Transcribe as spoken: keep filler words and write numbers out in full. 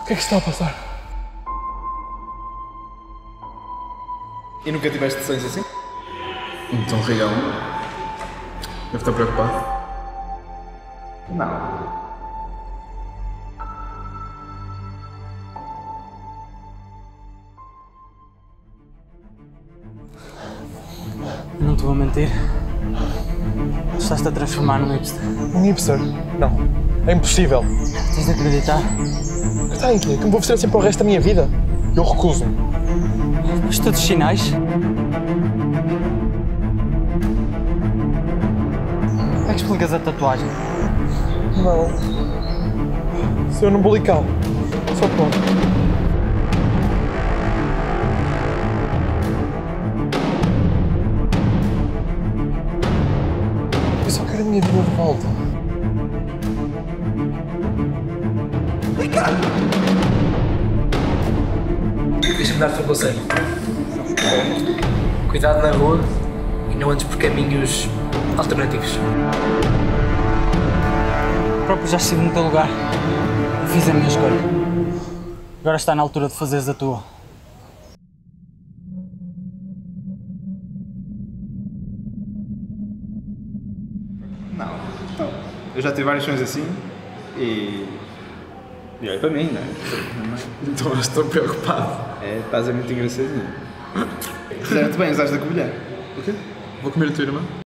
O que é que se está a passar? E nunca tiveste sonhos assim? Então, Riel, deve estar preocupado. Não. Não te vou mentir. Tu estás-te a transformar num hipster. Um hipster? Não. É impossível. Tens de acreditar. Está em quê? Que me vou vestir assim para o resto da minha vida? Eu recuso-me. Mas todos os sinais. Como é que explicas a tatuagem? Não. Seu umbilical. Só pronto. Eu só quero a minha vida de volta. Ricardo! Deixa-me dar-te um conselho. Cuidado na rua e não andes por caminhos alternativos. O próprio já estive no teu lugar e fiz a minha escolha. Agora está na altura de fazeres a tua. Não. Então, eu já tive vários sonhos assim e... E olha para mim, não é? Então eu estou preocupado. É, estás a muito engraçadinho. Fizeram-te bem, usaste a covilhar. O quê? Vou comer a tua irmã?